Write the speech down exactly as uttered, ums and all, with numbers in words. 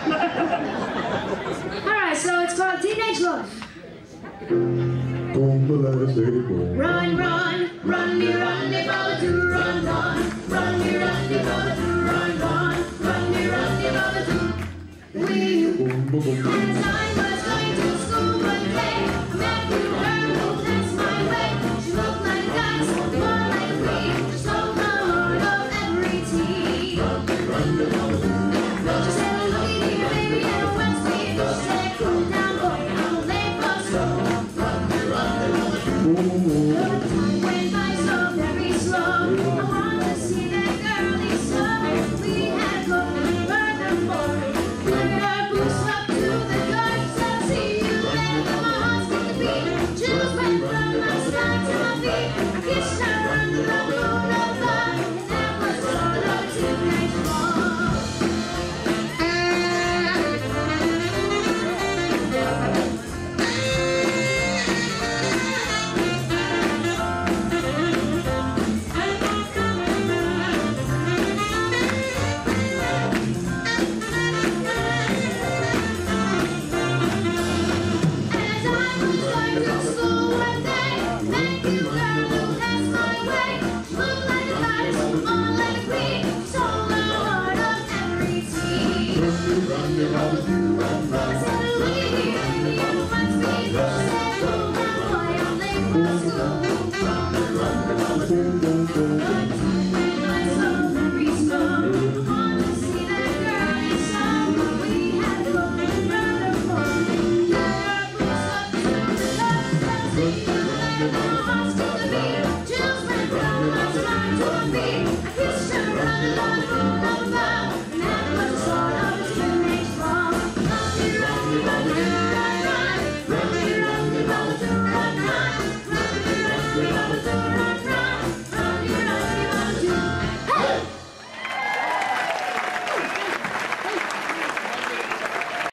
Alright, so it's called Teenage Love. Run, run, run me, run me, baba do, run, run, run me, run me, baba do, run, run, run me, run me, baba do. We, as I was going to school one day, I met a girl who danced my way. She looked like us, more like we, she stole the heart of every teen. She said, looky here, baby, and what's me? She said, cool down, boy, I'm late for school. The time went by so very slow. I want to see that girlie so. We had gone furthermore. When our boots up to the door, she said, see you later. My heart skipped a beat. Chills went from my spine to my feet. I kissed her under the moon of love, and that was all of teenage love. Run, run, run, run,